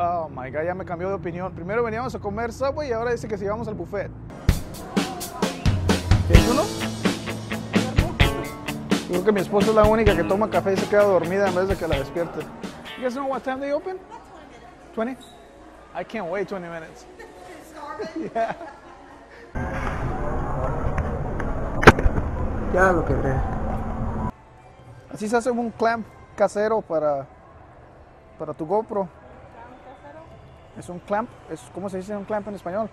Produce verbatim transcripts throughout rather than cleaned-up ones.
Oh my God, ya me cambió de opinión. Primero veníamos a comer Subway y ahora dice que si vamos al buffet. ¿Quieres uno? Creo que mi esposa es la única que toma café y se queda dormida en vez de que la despierte. You guys know what time they open? twenty? I can't wait twenty minutes. Yeah. Ya lo quebré. Así se hace un clamp casero para, para tu GoPro. Es un clamp, es, ¿cómo se dice un clamp en español?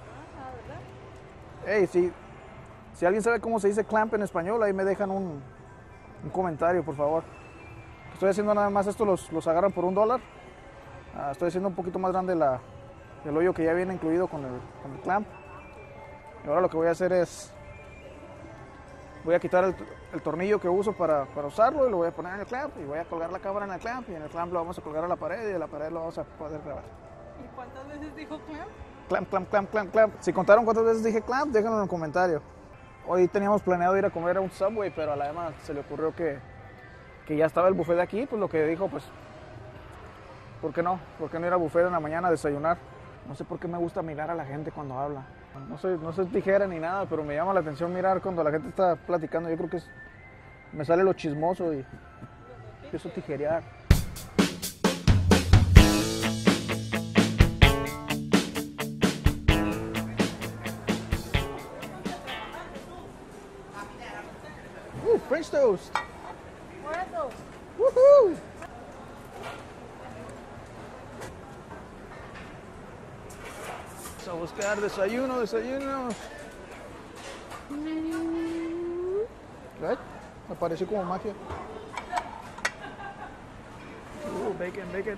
Hey, si, si alguien sabe cómo se dice clamp en español, ahí me dejan un, un comentario, por favor. Estoy haciendo nada más esto, los, los agarran por un dólar. Uh, estoy haciendo un poquito más grande la, el hoyo que ya viene incluido con el, con el clamp. Y ahora lo que voy a hacer es, voy a quitar el, el tornillo que uso para, para usarlo y lo voy a poner en el clamp y voy a colgar la cámara en el clamp y en el clamp lo vamos a colgar a la pared y en la pared lo vamos a poder grabar. ¿Y cuántas veces dijo clamp? Clamp, clamp, clamp, clamp, clamp. Si contaron cuántas veces dije clamp, déjenlo en el comentario. Hoy teníamos planeado ir a comer a un Subway, pero a la Emma se le ocurrió que, que ya estaba el buffet de aquí, pues lo que dijo, pues, ¿por qué no? ¿Por qué no ir al buffet en la mañana a desayunar? No sé por qué me gusta mirar a la gente cuando habla. No soy, no soy tijera ni nada, pero me llama la atención mirar cuando la gente está platicando. Yo creo que es, me sale lo chismoso y empiezo a tijerear. Uh, French toast. Where are those? Woohoo! Vamos a buscar desayuno, desayuno. ¿Ves? Me pareció como magia. Uh, bacon, bacon.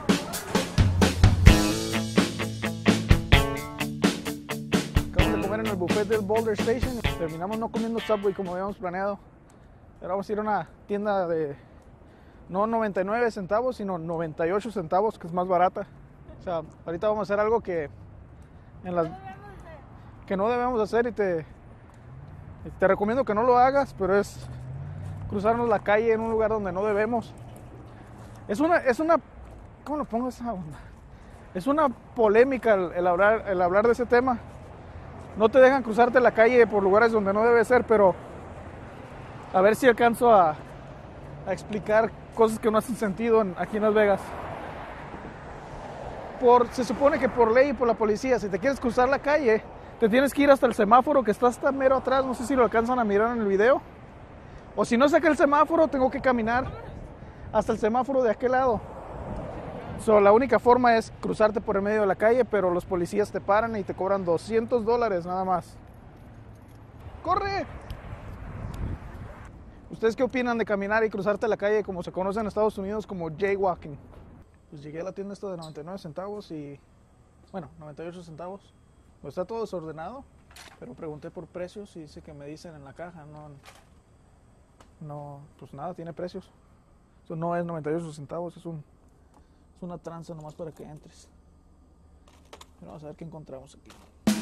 Acabamos de comer en el buffet del Boulder Station. Terminamos no comiendo Subway como habíamos planeado. Ahora vamos a ir a una tienda de no noventa y nueve centavos, sino noventa y ocho centavos, que es más barata. O sea, ahorita vamos a hacer algo que en las que no debemos hacer y te te recomiendo que no lo hagas, pero es cruzarnos la calle en un lugar donde no debemos. Es una es una ¿cómo lo pongo esa onda? Es una polémica el, el hablar el hablar de ese tema. No te dejan cruzarte la calle por lugares donde no debe ser, pero a ver si alcanzo a, a explicar cosas que no hacen sentido en, aquí en Las Vegas. Por, se supone que por ley y por la policía, si te quieres cruzar la calle, te tienes que ir hasta el semáforo que está hasta mero atrás. No sé si lo alcanzan a mirar en el video. O si no saca el semáforo, tengo que caminar hasta el semáforo de aquel lado. So, la única forma es cruzarte por el medio de la calle, pero los policías te paran y te cobran doscientos dólares nada más. ¡Corre! ¿Ustedes qué opinan de caminar y cruzarte la calle como se conoce en Estados Unidos como jaywalking? Pues llegué a la tienda esta de noventa y nueve centavos y, bueno, noventa y ocho centavos. Pues está todo desordenado, pero pregunté por precios y dice que me dicen en la caja, no, no, pues nada, tiene precios. Eso no es noventa y ocho centavos, es, un, es una tranza nomás para que entres. Pero vamos a ver qué encontramos aquí.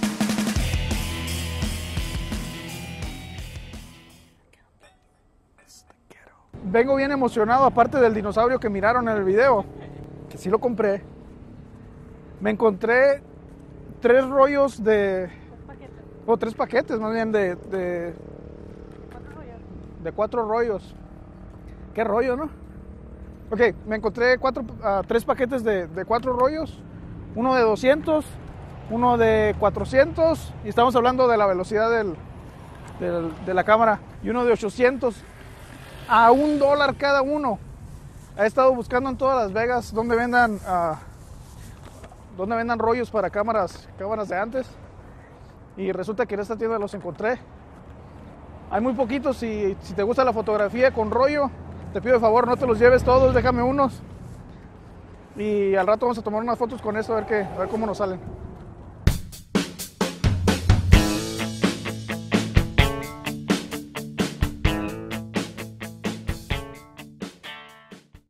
Vengo bien emocionado, aparte del dinosaurio que miraron en el video, que sí lo compré. Me encontré tres rollos de... o tres paquetes más bien de... de ¿Cuántos rollos? de cuatro rollos. ¿Qué rollo, no? Ok, me encontré cuatro, uh, tres paquetes de, de cuatro rollos. Uno de doscientos, uno de cuatrocientos, y estamos hablando de la velocidad del, del, de la cámara, y uno de ochocientos. A un dólar cada uno. He estado buscando en todas Las Vegas donde vendan uh, donde vendan rollos para cámaras cámaras de antes, y resulta que en esta tienda los encontré. Hay muy poquitos. y si te gusta la fotografía con rollo, te pido de favor no te los lleves todos, déjame unos y al rato vamos a tomar unas fotos con esto a ver, qué, a ver cómo nos salen.